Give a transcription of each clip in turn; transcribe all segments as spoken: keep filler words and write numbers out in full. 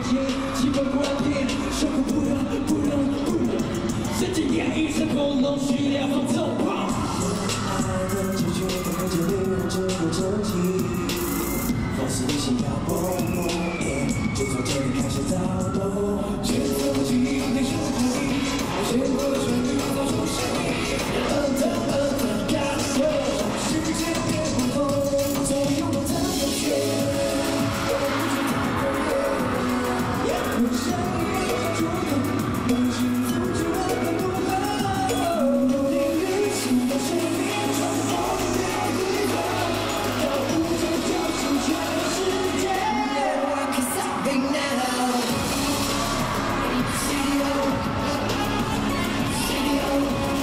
前，气氛不让变，伤口不让不让不让，神经压抑着喉咙，需要放纵。爱的结局，看见你让这个周期，放肆的心跳蹦蹦，就从这里开始躁动，节奏不轻，天生不易，先过了旋律，放出声音，嗯的嗯的感受，世界变不同，总有我的感觉，我不知道会也不想要主动，能幸福就我的路口，不停旅行到生命中不变的地方，要不就就是全世界。Cause I've been now, C D O, C D O,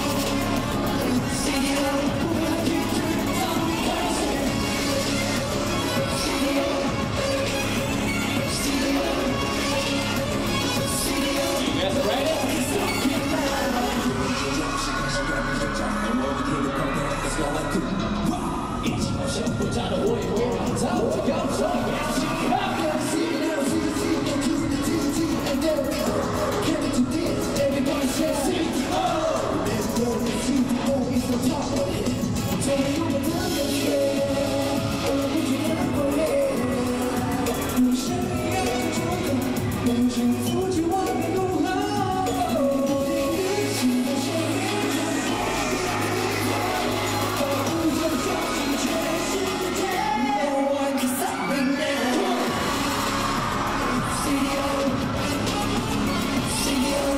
C D O, 不要停止，从你开始。C D O, C D O, C D O. You guys ready? Cause I've been now. 一起冒险不炸的我也会让它我要从你面前。Everybody says C D O, C D O is the top of it. 总有我的感觉，我不知道会，你想要的主动，能幸福就往的路后，不停旅行到生命中不变的地方，不就就是全世界。No one can stop me now. C D O, C D O.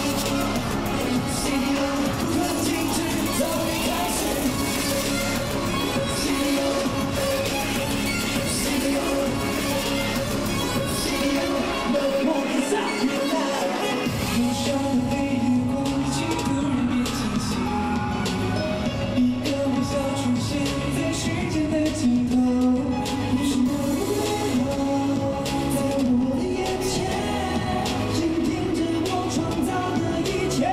C D O 不要停止，从你开始。C D O, C D O, C D O, no more can stop you now。路上的黑夜空气突然变清晰，一个微笑出现在时间的尽头，无声的温柔在我的眼前，倾听着我创造的一切。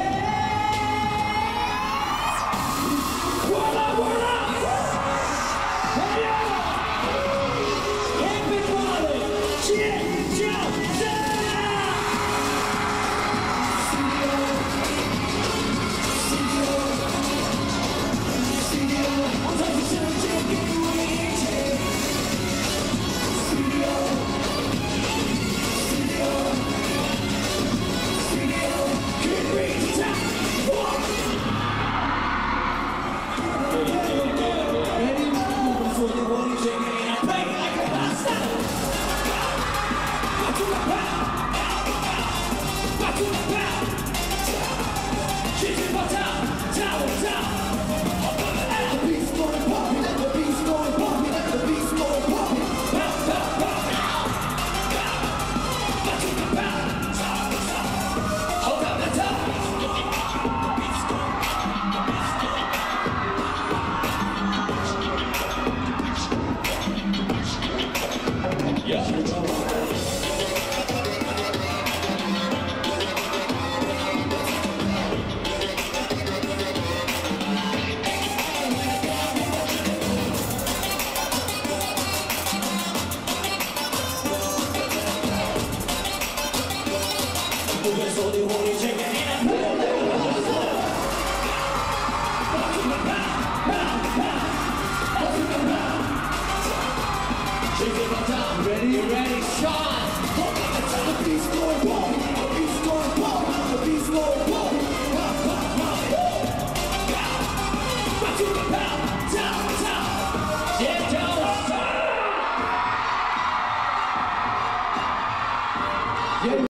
不会说的话，你却给你的朋友。Ready, ready, shine. The beast going boom, the beast going boom, the beast going boom. Ha ha ha, woo! Back to the pound, down, down. Yeah, down. Yeah.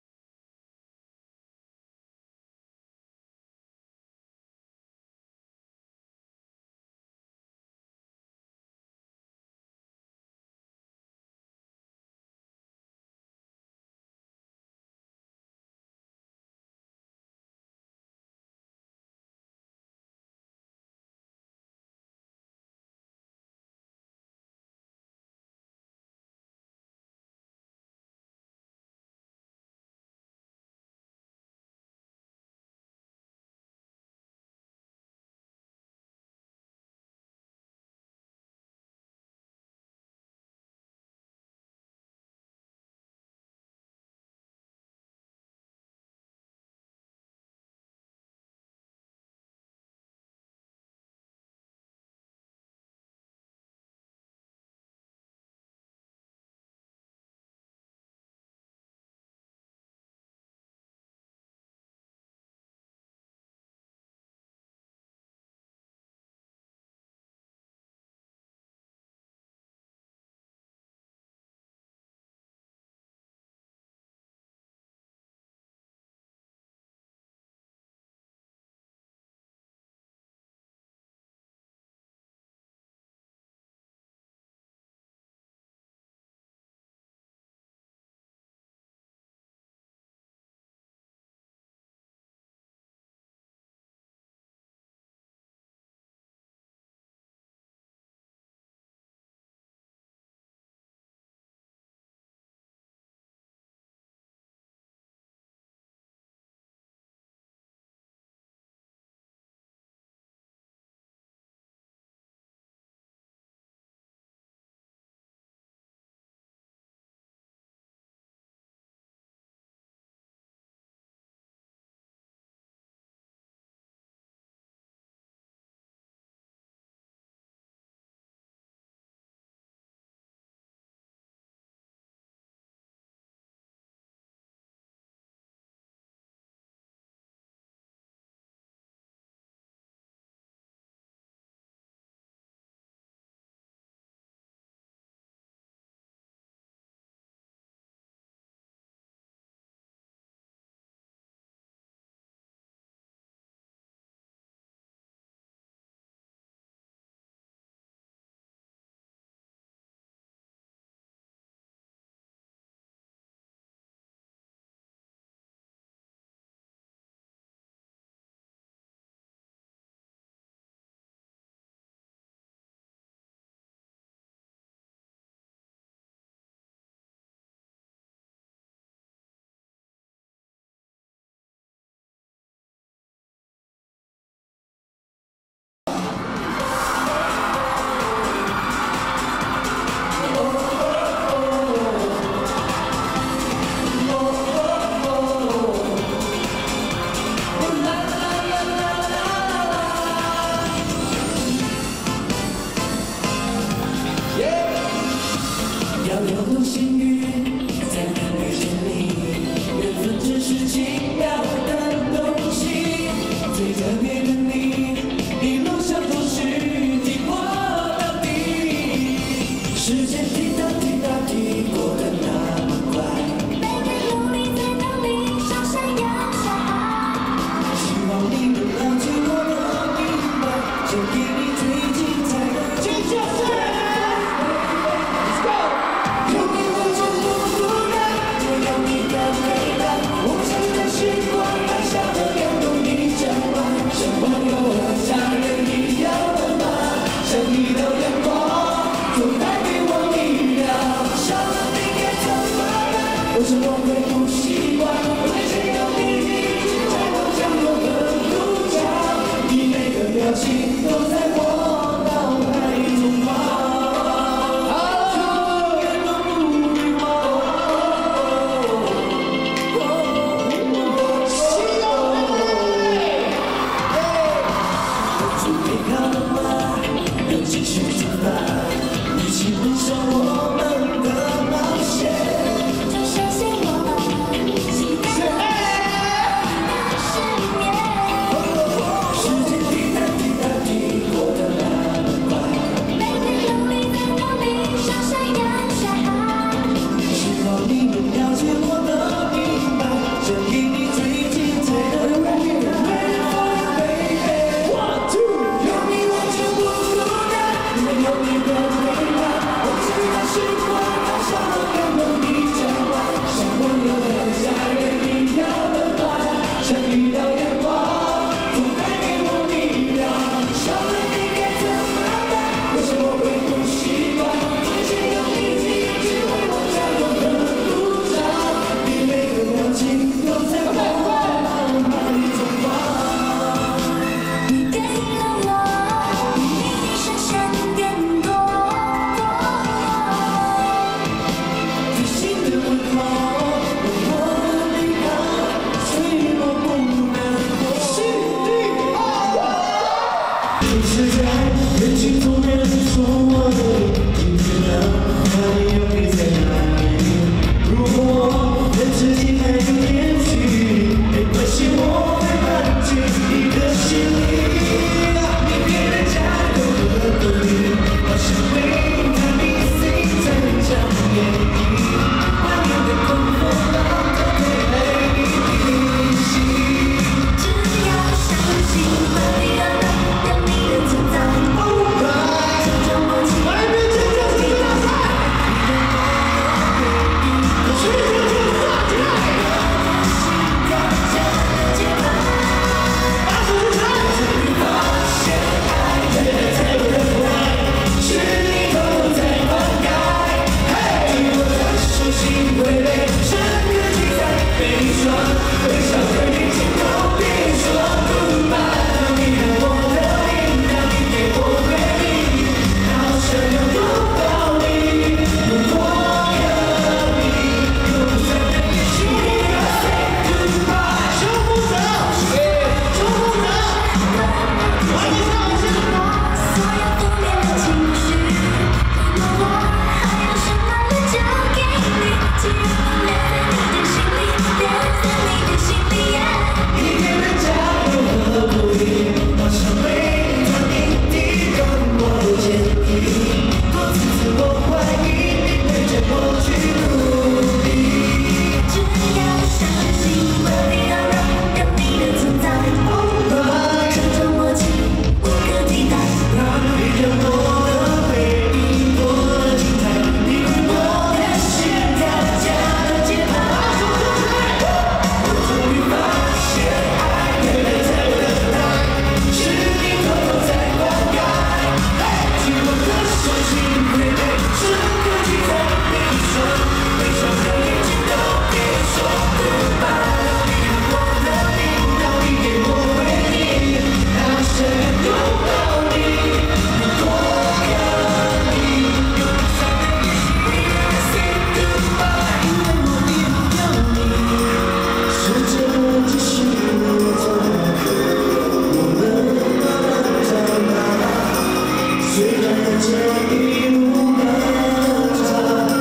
么会不习惯？为谁有你一直在我角落的独角？你每个表情都在我脑海中跑。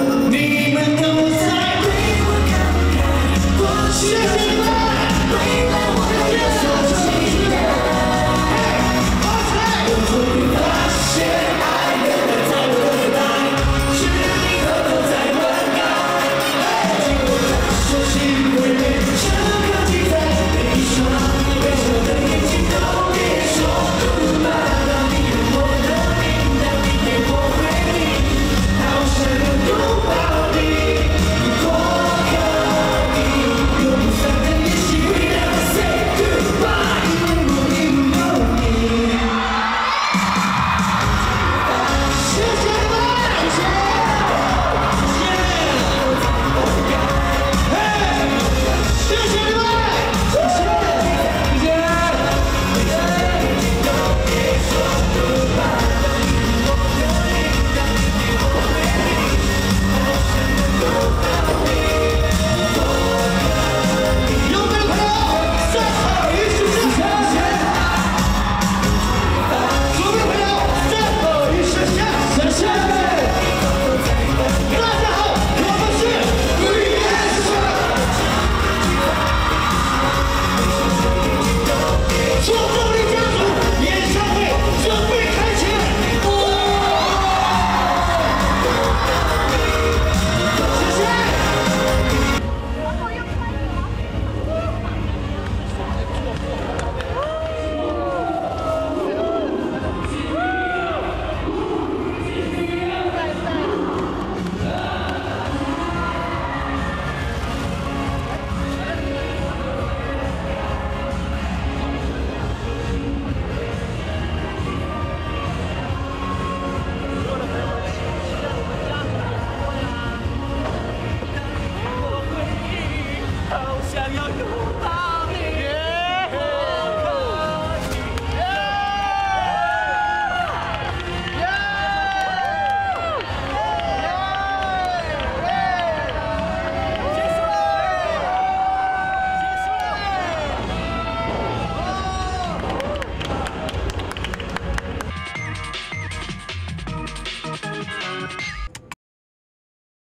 你们都在对我慷慨，过去的情话，为